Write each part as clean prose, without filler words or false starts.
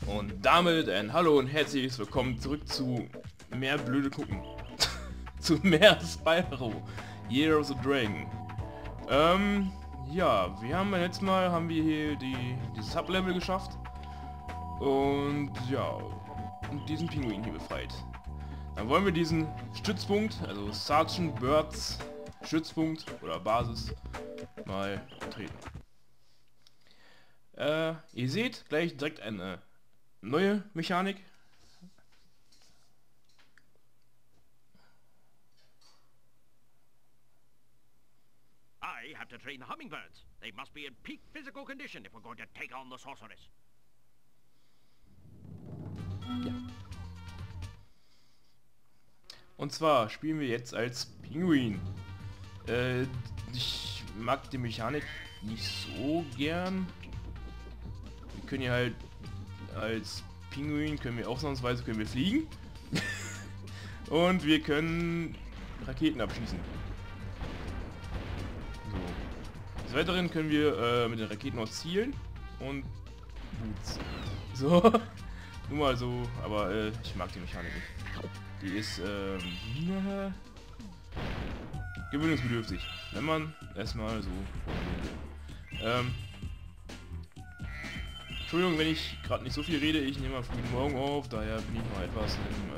Und damit ein Hallo und herzlich willkommen zurück zu mehr blöde Gucken. Zu mehr Spyro, Year of the Dragon. Ja, wir haben letztes Mal hier dieses Sublevel geschafft. Und ja, diesen Pinguin hier befreit. Dann wollen wir diesen Stützpunkt, also Sergeant Birds Stützpunkt oder Basis, mal treten. Ihr seht gleich direkt eine neue Mechanik. I have to train the hummingbirds. They must be in peak physical condition if we're going to take on the sorceress. Ja. Und zwar spielen wir jetzt als Pinguin. Ich mag die Mechanik nicht so gern. Wir können ja halt als Pinguin ausnahmsweise fliegen. Und wir können Raketen abschießen. So. Des Weiteren können wir mit den Raketen auch zielen und Boots. So. Nur mal so, aber ich mag die Mechanik nicht. Die ist gewöhnungsbedürftig, wenn man erstmal so Entschuldigung, wenn ich gerade nicht so viel rede, ich nehme mal frühen Morgen auf, daher bin ich noch etwas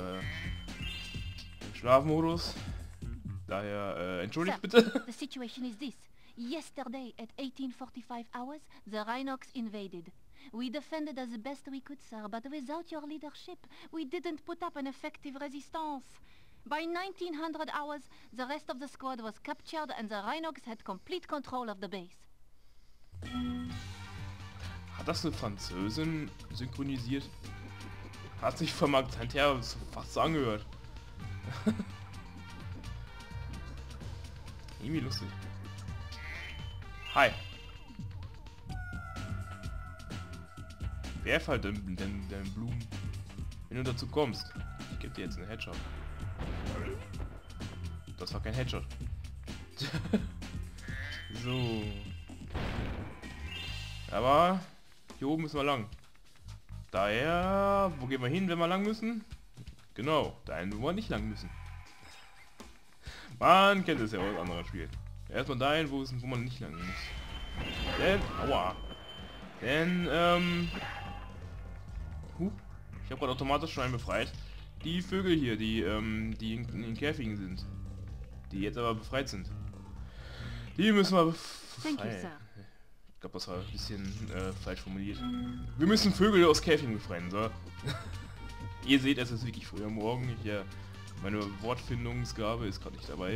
im Schlafmodus. Daher entschuldigt bitte. The situation is this. Yesterday at 18:45 hours, the Rhinox invaded. We defended as best we could, sir, but without your leadership, we didn't put up an effective resistance. By 1900 hours, the rest of the squad was captured and the Rhinox had complete control of the base. Hat das eine Französin synchronisiert? Hat sich vom Akzent her fast so angehört. Irgendwie lustig. Hi. Werf halt den Blumen, wenn du dazu kommst. Ich gebe dir jetzt einen Headshot. Das war kein Headshot. So. Aber hier oben müssen wir lang. Daher, wo gehen wir hin, wenn wir lang müssen? Genau, dahin, wo wir nicht lang müssen. Man kennt es ja aus anderen Spielen. Erstmal dahin, wo man nicht lang muss. Denn, aua. Denn, ich habe gerade automatisch schon einen befreit. Die Vögel hier, die in den Käfigen sind. Die jetzt aber befreit sind. Die müssen wir befreien. Ich glaube, das war ein bisschen falsch formuliert. Wir müssen Vögel aus Käfigen befreien, so. Ihr seht, es ist wirklich früh am Morgen. Meine Wortfindungsgabe ist gerade nicht dabei.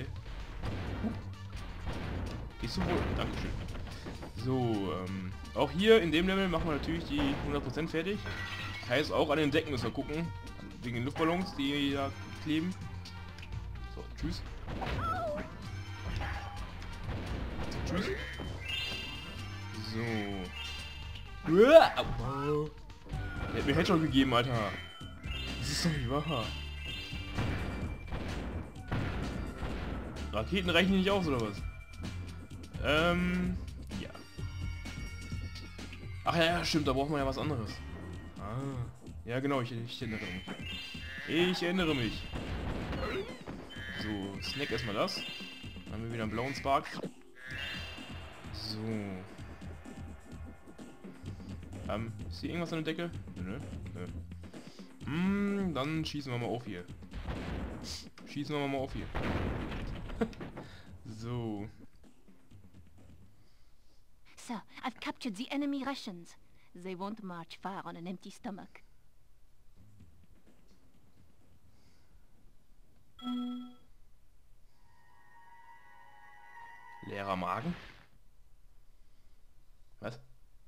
Gehst du wohl? Dankeschön. So, auch hier in dem Level machen wir natürlich die 100% fertig. Heißt, auch an den Decken müssen wir gucken. Wegen den Luftballons, die da kleben. So, tschüss. So, tschüss. So. Der hat mir Headshot gegeben, Alter. Das ist doch nicht wahr. Raketen reichen nicht aus, oder was? Ja. Ach ja, stimmt, da braucht man ja was anderes. Ah, ja genau, ich erinnere mich. Ich erinnere mich. So, snack erstmal das. Dann haben wir wieder einen blauen Spark. So. Ist hier irgendwas an der Decke? Nö. Nö. Dann schießen wir mal auf hier. Schießen wir mal auf hier. So. Sir, I've captured the enemy Russians. They won't march far on an empty stomach. Leerer Magen? Was?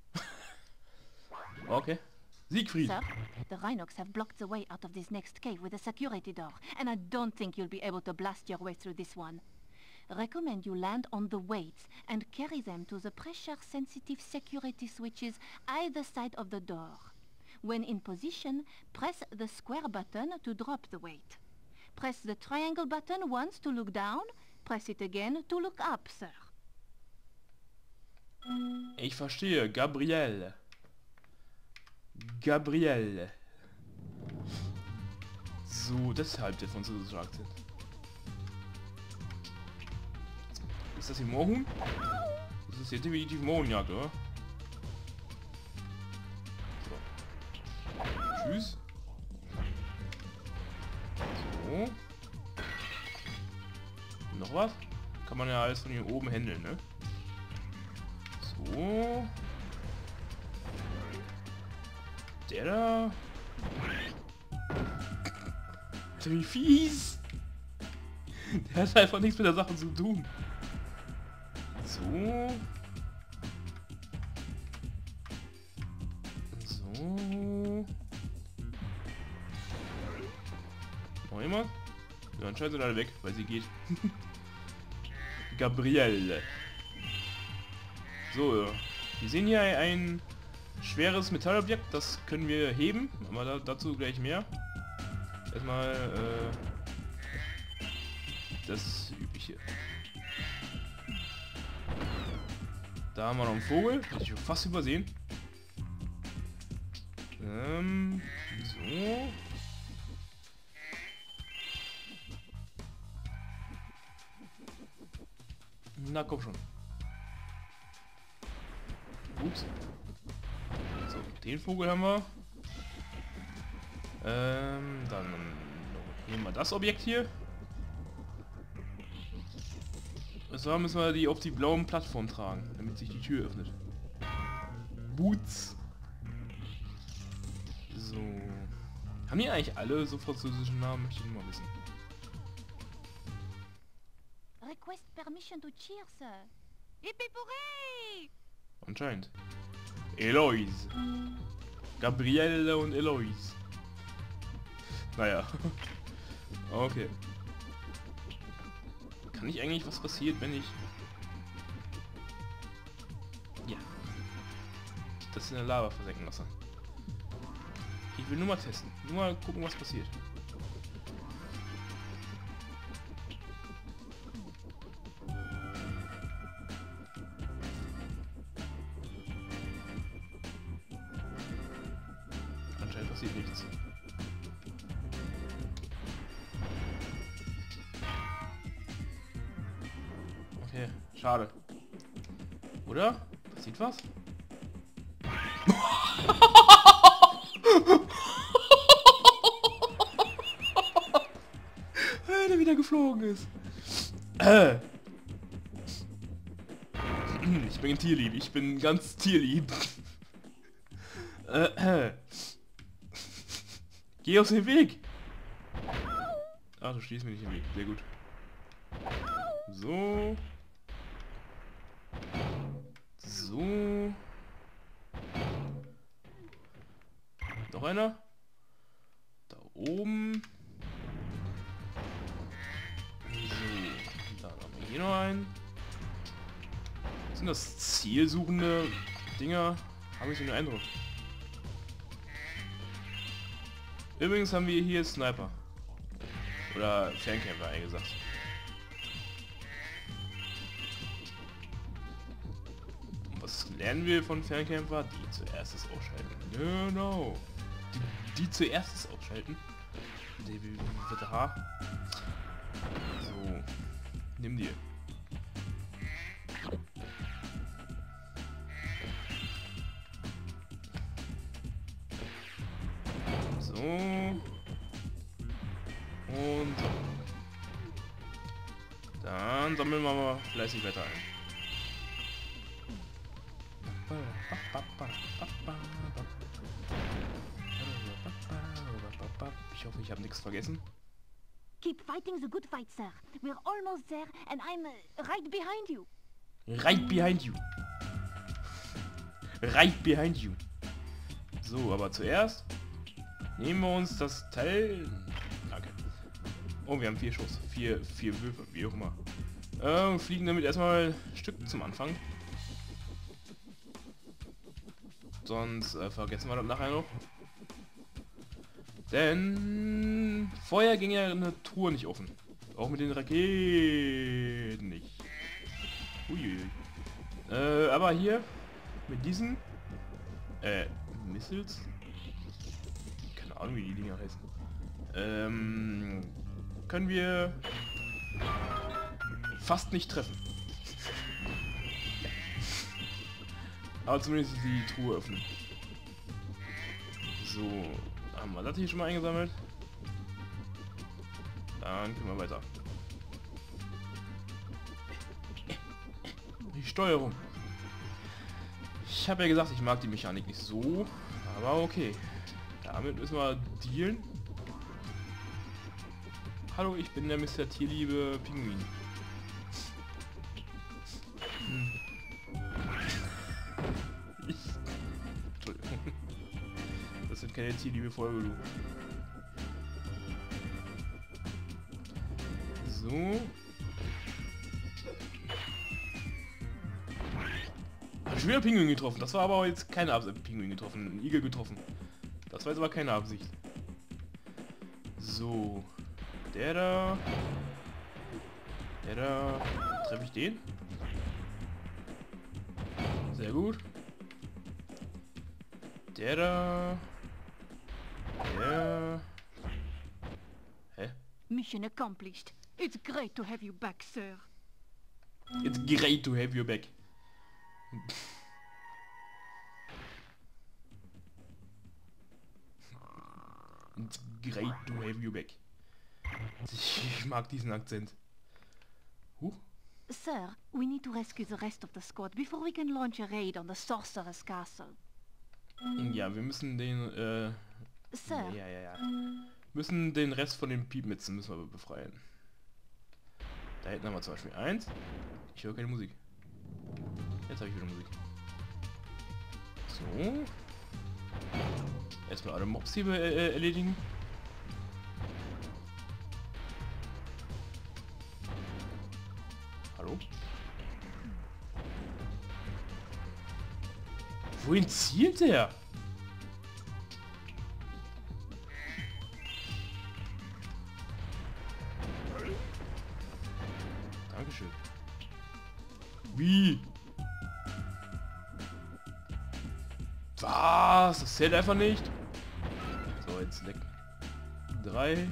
Okay. Siegfried! Sir, the Rhinox have blocked the way out of this next cave with a security door, and I don't think you'll be able to blast your way through this one. Recommend you land on the weights and carry them to the pressure-sensitive security switches either side of the door. When in position, press the square button to drop the weight. Press the triangle button once to look down, press it again to look up, sir. Ich verstehe, Gabriel. Gabriel. So, deshalb der französische Akzent. Ist das hier Moorhuhn? Das ist hier definitiv Mohrenjagd, oder? So. Tschüss. So. Noch was? Kann man ja alles von hier oben handeln, ne? So. Der da. Alter, wie fies! Der hat einfach nichts mit der Sache zu tun. So. So. Noch jemand? Ja, anscheinend sind alle weg, weil sie geht. Gabrielle. So, wir sehen hier ein schweres Metallobjekt, das können wir heben, aber dazu gleich mehr. Erstmal das übliche. Da haben wir noch einen Vogel, das ich fast übersehen. So. Na komm schon. Ups. So, den Vogel haben wir. Dann nehmen wir das Objekt hier. So müssen wir die auf die blauen Plattform tragen, damit sich die Tür öffnet. Boots. So. Haben die eigentlich alle so französischen Namen? Möchte ich nur mal wissen. Request permission to cheer, sir. Hippie-Pourri! Anscheinend. Eloise. Gabriele und Eloise. Naja. Okay. Kann nicht eigentlich was passiert, wenn ich... Ja. Das in der Lava versenken lasse. Ich will nur mal testen. Nur mal gucken, was passiert. Anscheinend passiert nichts. Okay, schade. Oder? Passiert was? Der wieder geflogen ist. Ich bin tierlieb. Ich bin ganz tierlieb. Geh aus dem Weg. Ach, du stehst mir nicht im Weg. Sehr gut. So. So. Noch einer. Da oben. So. Da haben wir hier noch einen. Sind das zielsuchende Dinger? Habe ich so den Eindruck. Übrigens haben wir hier Sniper. Oder Fernkämpfer, ehrlich gesagt. Und was lernen wir von Fernkämpfer? Die zuerst das ausschalten. Genau. Die zuerst das ausschalten. DWH. So. Nimm dir. So. Und so. Dann sammeln wir mal fleißig weiter ein. Ich hoffe, ich habe nichts vergessen. Keep fighting the good fight, sir. We're almost there and I'm right behind you. Right behind you. Right behind you. So, aber zuerst nehmen wir uns das Teil... Okay. Oh, wir haben 4 Schuss. 4 Würfe, wie auch immer. Fliegen damit erstmal ein Stück zum Anfang. Sonst vergessen wir das nachher noch. Denn vorher ging ja eine Truhe nicht offen. Auch mit den Raketen nicht. Uiuiui. Aber hier mit diesen Missiles Keine Ahnung, wie die Dinger heißen. Können wir fast nicht treffen. Aber zumindest die Truhe öffnen. So, haben wir das hier schon mal eingesammelt? Dann können wir weiter. Die Steuerung. Ich habe ja gesagt, ich mag die Mechanik nicht so, aber okay. Damit müssen wir dealen. Hallo, ich bin der Mr. Tierliebe Pinguin. Entschuldigung. Das wird keine Tierliebe Folge, du. So. Hab schon wieder Pinguin getroffen. Das war aber jetzt keine Absicht. Pinguin getroffen. Ein Igel getroffen. Das war jetzt aber keine Absicht. So. Der da. Der da. Treffe ich den? Sehr gut. Der da. Der. Hä? Mission accomplished. It's great to have you back, sir. It's great to have you back. It's great to have you back. Ich mag diesen Akzent. Sir, we need to rescue the rest of the squad before we can launch a raid on the Sorcerer's Castle. Ja, wir müssen den, Sir? Ja. Müssen den Rest von den Piepmitzen müssen wir befreien. Da hinten haben wir zum Beispiel eins. Ich höre keine Musik. Jetzt habe ich wieder Musik. So. Erstmal alle Mobs hier erledigen. Hallo? Wohin zielt der? Dankeschön. Wie? Was? Das zählt einfach nicht. So, jetzt leck. 3.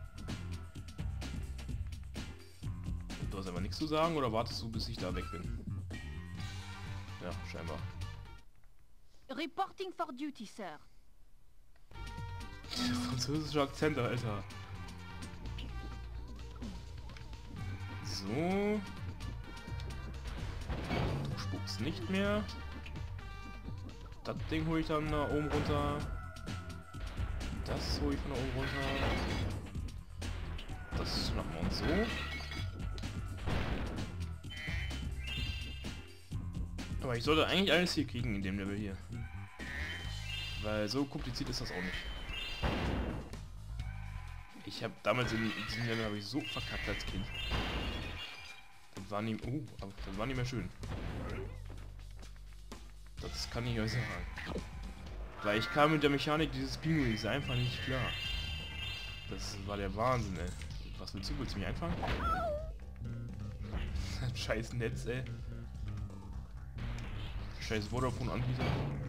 Du hast aber nichts zu sagen oder wartest du, bis ich da weg bin? Ja, scheinbar. Reporting for duty, sir. Der französische Akzent, Alter. So. Du spuckst nicht mehr. Das Ding hole ich dann da oben runter. Das hole ich von da oben runter. Das schnappen wir uns so. Aber ich sollte eigentlich alles hier kriegen in dem Level hier. Weil so kompliziert ist das auch nicht. Ich habe damals in diesem Level habe ich so verkackt als Kind. Das war nicht, aber das war nicht mehr schön. Das kann ich euch sagen. Weil ich kam mit der Mechanik dieses Pinguins einfach nicht klar. Das war der Wahnsinn, ey. Was willst du? Willst du mich einfangen? Scheiß Netz, ey. Scheiß Vodafone-Anbieter.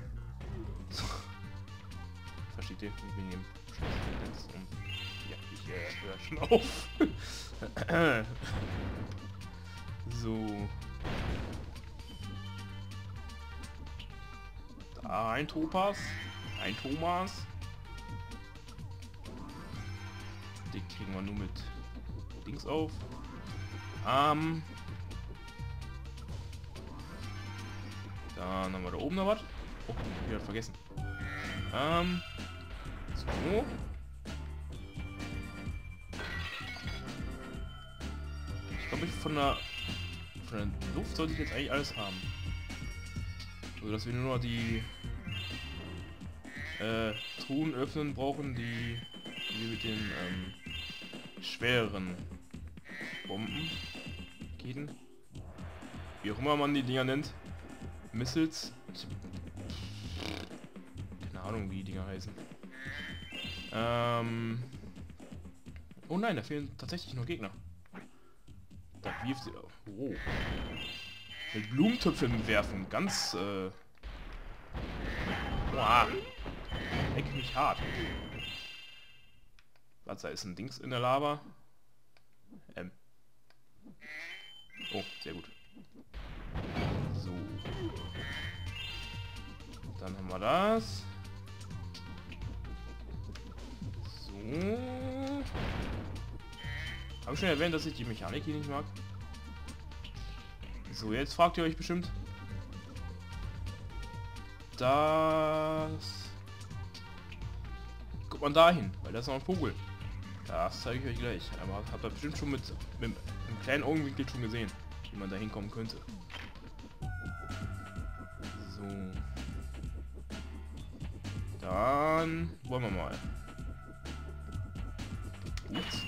Versteht ihr? Ich bin hier im scheiß Netz und ja, ich höre schon auf. So. Da ein Topaz. Ein Thomas. Den kriegen wir nur mit Dings auf. Dann haben wir da oben noch was. Oh, ich hab vergessen. So. Ich glaube, von der Luft sollte ich jetzt eigentlich alles haben. So, dass wir nur noch die Truhen öffnen brauchen, die wir mit den schwereren Bomben, Raketen, wie auch immer man die Dinger nennt, Missiles. Keine Ahnung, wie die Dinger heißen. Oh nein, da fehlen tatsächlich noch Gegner. Da wirft sie. Oh. Mit Blumentöpfen werfen, ganz boah. Leck mich hart. Was, da ist ein Dings in der Lava? Oh, sehr gut. So. Dann haben wir das. So. Habe ich schon erwähnt, dass ich die Mechanik hier nicht mag? So, jetzt fragt ihr euch bestimmt. Das... Guckt man dahin, weil das ist noch ein Vogel. Das zeige ich euch gleich. Aber habt ihr bestimmt schon mit einem kleinen Augenwinkel schon gesehen, wie man da hinkommen könnte. So. Dann wollen wir mal. Ups.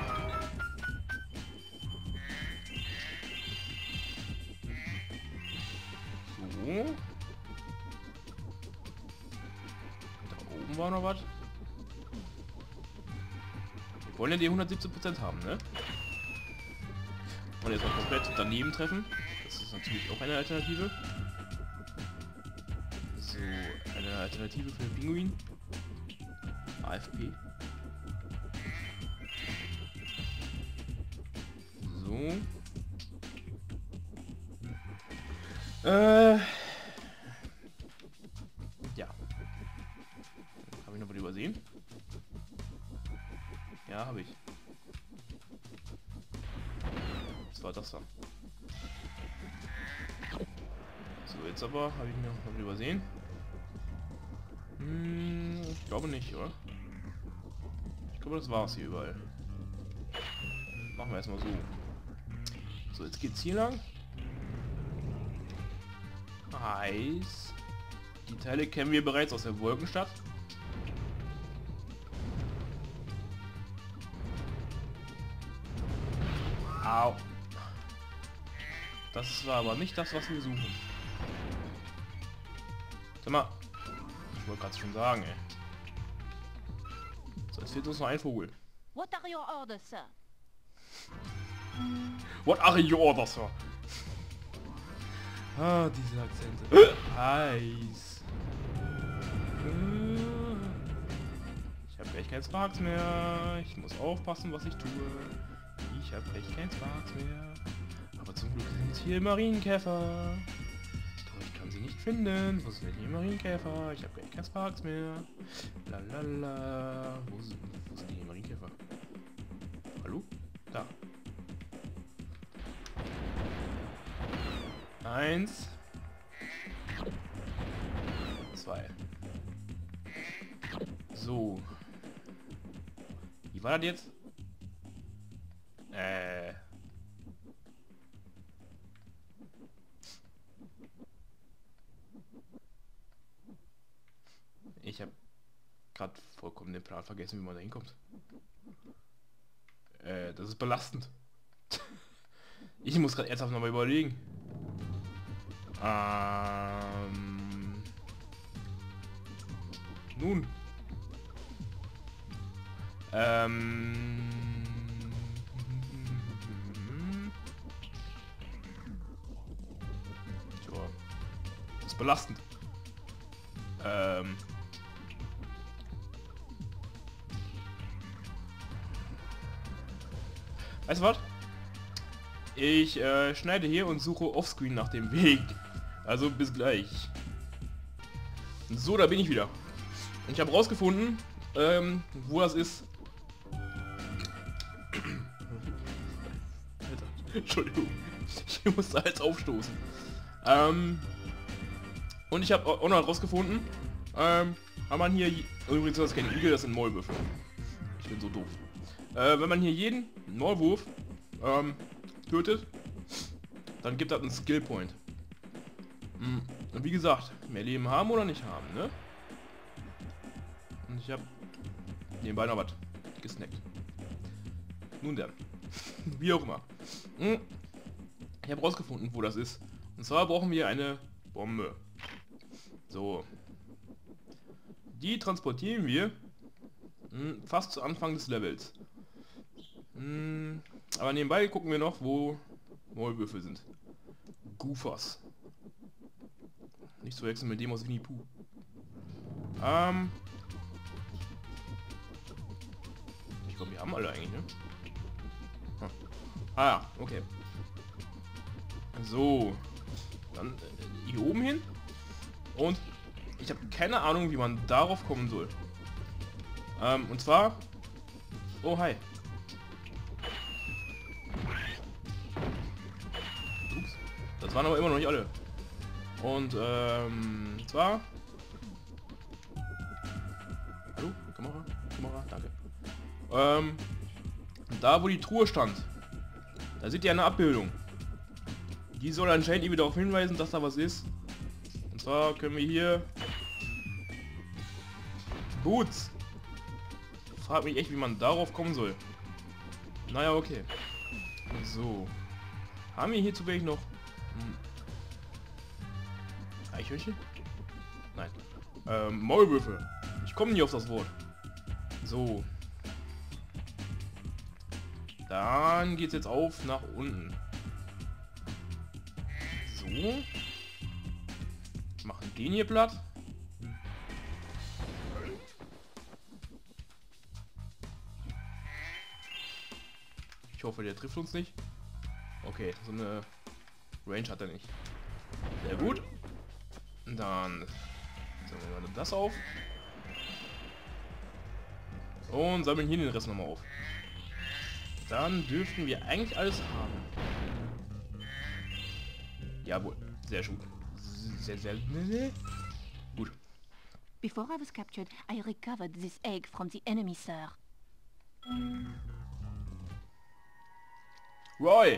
So. Da oben war noch was. Wir wollen ja die 117% haben, ne? Und jetzt noch komplett daneben treffen. Das ist natürlich auch eine Alternative. So, eine Alternative für den Pinguin. AFP. So. Ja. Habe ich noch was übersehen? Ja, habe ich. Das war das da. So, jetzt aber habe ich mir noch was übersehen. Ich glaube nicht, oder? Ich glaube, das war's hier überall. Machen wir erstmal so. So, jetzt geht's hier lang. Heiß. Die Teile kennen wir bereits aus der Wolkenstadt. Au. Das war aber nicht das, was wir suchen. Sag mal. Ich wollte gerade schon sagen, ey. So, jetzt fehlt uns noch ein Vogel. What are your orders, sir? What are your orders, sir? Ah, diese Akzente. Heiß. Ich habe echt keinen Sparks mehr. Ich muss aufpassen, was ich tue. Ich habe echt keinen Sparks mehr. Aber zum Glück sind hier Marienkäfer. Doch ich kann sie nicht finden. Wo sind denn hier Marienkäfer? Ich habe echt keinen Sparks mehr. Lalala. Wo sind die Marienkäfer? Hallo? Da. 1, 2. So. Wie war das jetzt? Ich habe gerade vollkommen den Plan vergessen, wie man da hinkommt. Das ist belastend. Ich muss gerade ernsthaft nochmal überlegen. Nun. Tja. Das ist belastend. Weißt du was? Ich schneide hier und suche offscreen nach dem Weg. Also bis gleich. So, da bin ich wieder. Und ich habe rausgefunden, wo das ist. Alter, Entschuldigung. Ich musste halt aufstoßen. Und ich habe auch noch rausgefunden, haben man hier... Übrigens, das ist kein Igel, das sind Maulwürfe. Ich bin so doof. Wenn man hier jeden Maulwurf tötet, dann gibt das einen Skill Point. Und wie gesagt, mehr Leben haben oder nicht haben, ne? Und ich habe nebenbei noch was gesnackt. Nun dann. Wie auch immer. Ich habe rausgefunden, wo das ist. Und zwar brauchen wir eine Bombe. So. Die transportieren wir fast zu Anfang des Levels. Aber nebenbei gucken wir noch, wo Maulwürfe sind. Goofers. Nicht zu wechseln mit dem aus Winnie Pooh. Ich haben alle eigentlich, ne? Hm. Ah ja, okay. So. Dann hier oben hin. Und ich habe keine Ahnung, wie man darauf kommen soll. Und zwar... Oh, hi. Ups. Das waren aber immer noch nicht alle. Und, zwar... Hallo? Kamera? Kamera? Danke. Da, wo die Truhe stand. Da seht ihr eine Abbildung. Die soll anscheinend irgendwie darauf hinweisen, dass da was ist. Und zwar können wir hier... Boots. Frag mich echt, wie man darauf kommen soll. Naja, okay. So. Haben wir hier zufällig noch... Eichhörnchen? Nein. Maulwürfe. Ich komme nie auf das Wort. So. Dann geht's jetzt auf nach unten. So. Machen den hier platt. Ich hoffe, der trifft uns nicht. Okay, so eine Range hat er nicht. Sehr gut. Dann sammeln wir das auf. Und sammeln hier den Rest nochmal auf. Dann dürften wir eigentlich alles haben. Jawohl, sehr gut. Sehr gut. Before I was captured, I recovered this egg from the enemy, sir. Roy!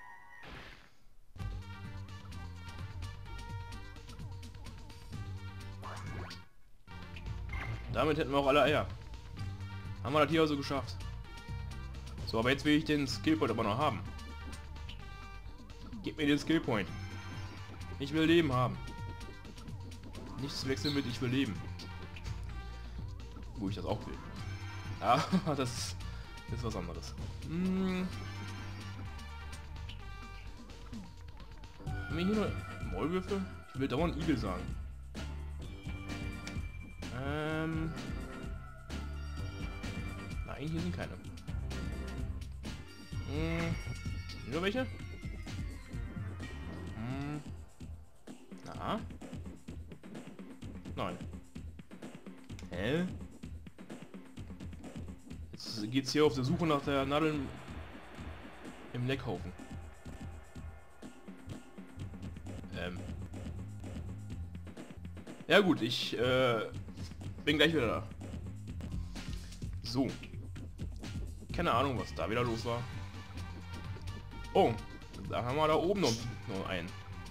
Damit hätten wir auch alle Eier. Haben wir das hier also geschafft. So, aber jetzt will ich den Skillpoint aber noch haben. Gib mir den Skillpoint. Ich will Leben haben. Nichts wechseln mit, ich will leben. Wo ich das auch will. Ja, das ist was anderes. Haben wir hier noch Maulwürfe? Ich will dauernd Igel sagen. Nein, hier sind keine. Nur welche? Na? Nein. Hä? Jetzt geht's hier auf der Suche nach der Nadel im Leckhaufen. Ja gut, ich bin gleich wieder da. So. Keine Ahnung, was da wieder los war. Oh, da haben wir da oben noch einen.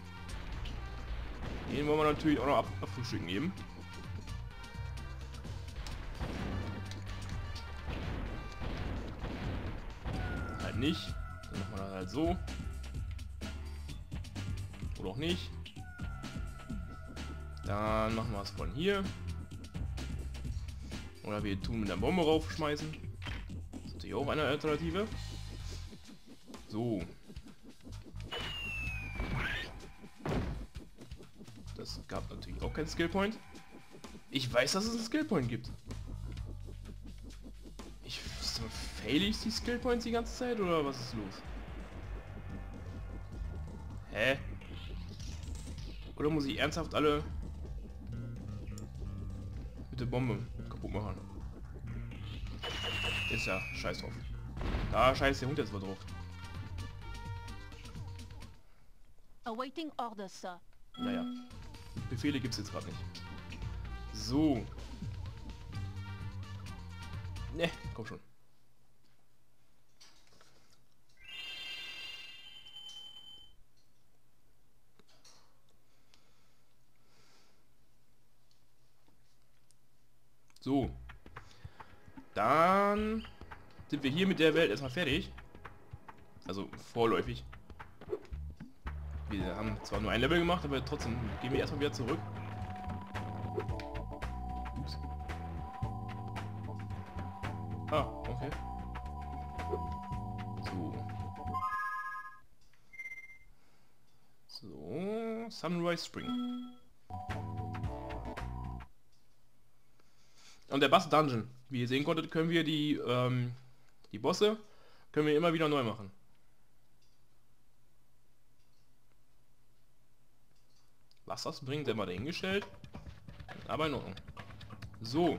Den wollen wir natürlich auch noch abfrühstücken eben. Halt nicht. Dann machen wir das halt so. Oder auch nicht. Dann machen wir es von hier. Oder wir tun mit einer Bombe raufschmeißen. Das ist natürlich auch eine Alternative. So. Das gab natürlich auch keinen Skillpoint. Ich weiß, dass es einen Skillpoint gibt. Fail ich die Skillpoints die ganze Zeit oder was ist los? Hä? Oder muss ich ernsthaft alle mit der Bombe kaputt machen? Ist ja scheiß drauf. Da scheißt der Hund jetzt mal drauf. Awaiting orders, sir. Naja. Befehle gibt's jetzt gerade nicht. So. Ne, komm schon. So. Dann sind wir hier mit der Welt erstmal fertig. Also vorläufig. Wir haben zwar nur ein Level gemacht, aber trotzdem gehen wir erstmal wieder zurück. Ups. Ah, okay. So, Sunrise Spring. Und der Bass Dungeon. Wie ihr sehen konntet, können wir die Die Bosse können wir immer wieder neu machen. Was das bringt, der mal dahingestellt. Aber in Ordnung. So.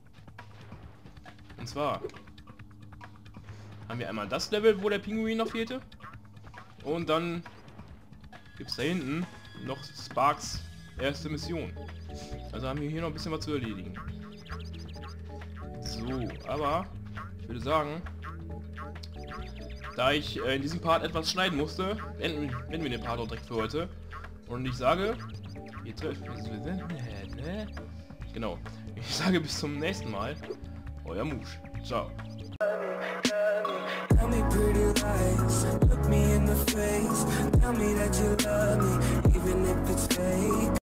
Und zwar haben wir einmal das Level, wo der Pinguin noch fehlte. Und dann gibt es da hinten noch Sparks erste Mission. Also haben wir hier noch ein bisschen was zu erledigen. So, aber ich würde sagen, da ich in diesem Part etwas schneiden musste, enden wir den Part auch direkt für heute. Und ich sage, wir treffen... Genau. Ich sage bis zum nächsten Mal. Euer Musch. Ciao. Tell me pretty lies, look me in the face, tell me that you love me, even if it's fake.